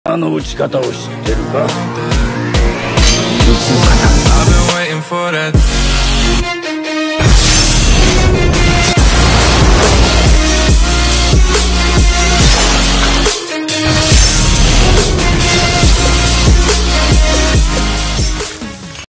あの打ち方を知ってるか？打つ方。